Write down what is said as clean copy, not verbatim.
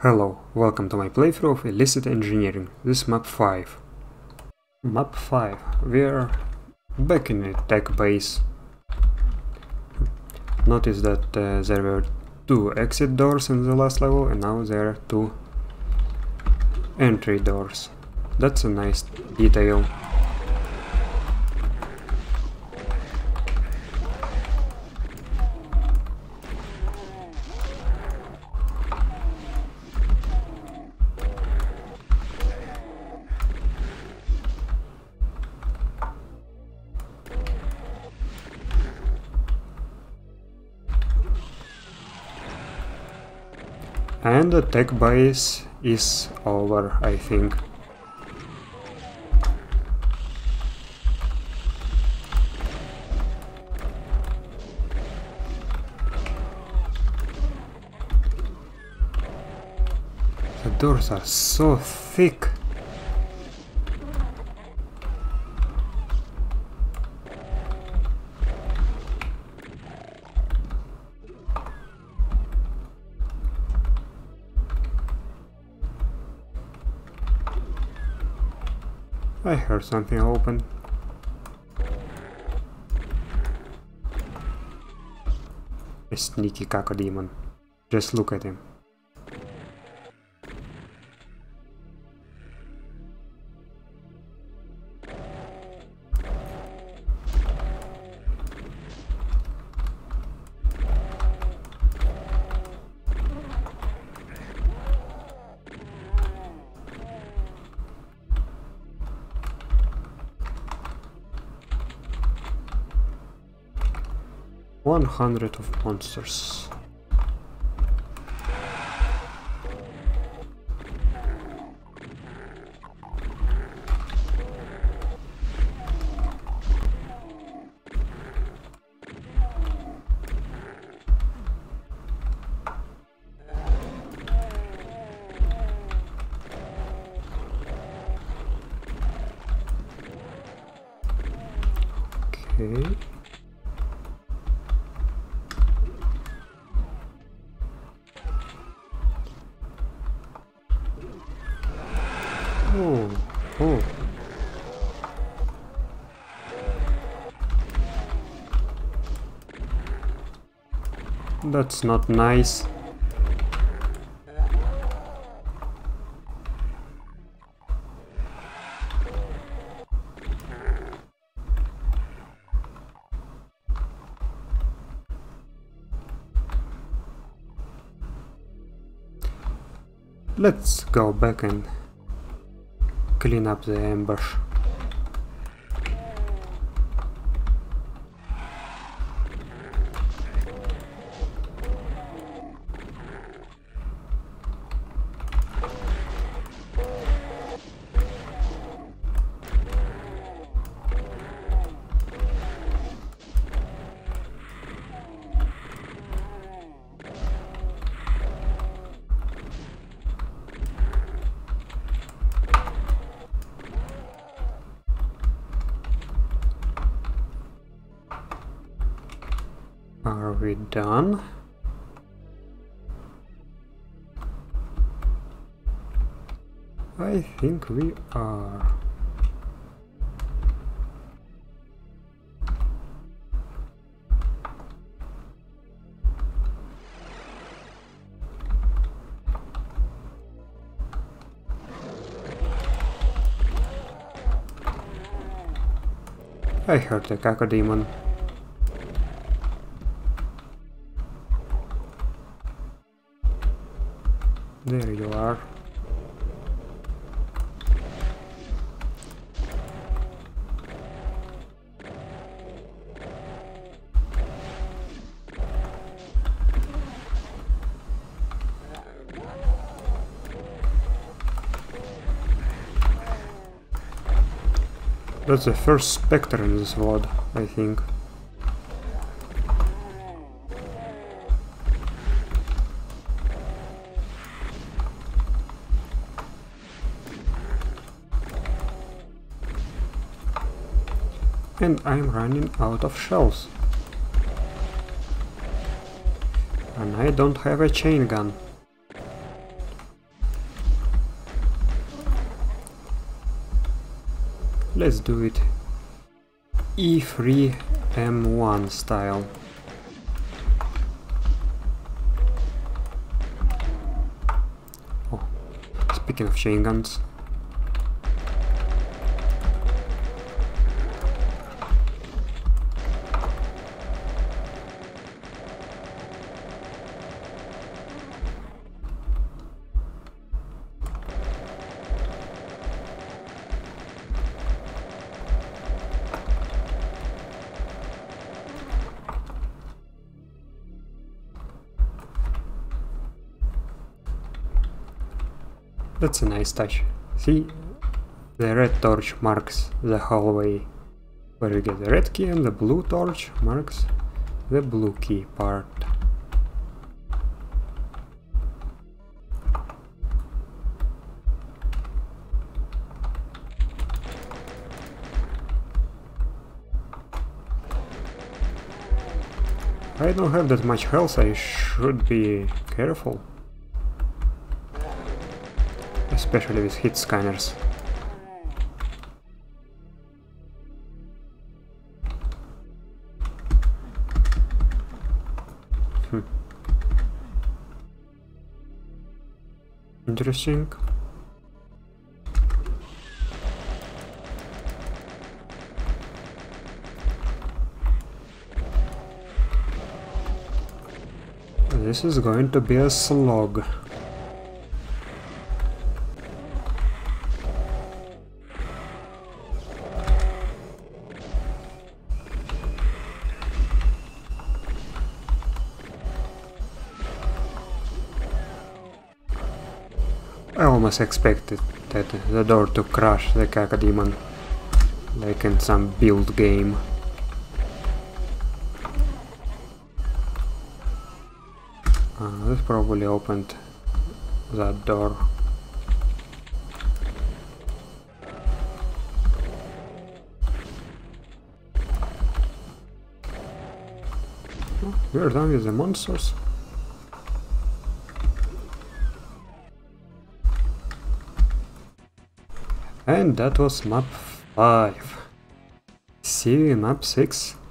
Hello, welcome to my playthrough of Illicit Engineering. This is map 5. Map 5. We're back in a tech base. Notice that there were 2 exit doors in the last level and now there are 2 entry doors. That's a nice detail. And the tech base is over, I think. The doors are so thick. I heard something open. A sneaky cacodemon. Just look at him. $100 of monsters. Okay. Oh. That's not nice. Let's go back and clean up the ambush. Are we done? I think we are. I heard the cacodemon. There you are. That's the first Spectre in this world, I think. And I'm running out of shells. And I don't have a chain gun. Let's do it E3 M1 style. Oh, speaking of chain guns. That's a nice touch. See, the red torch marks the hallway where you get the red key, and the blue torch marks the blue key part. I don't have that much health, I should be careful. Especially with hit scanners. Interesting. This is going to be a slog. I almost expected that the door to crush the Cacodemon, like in some build game. This probably opened that door. Oh, we're done with the monsters. And that was map 5. See you in map 6.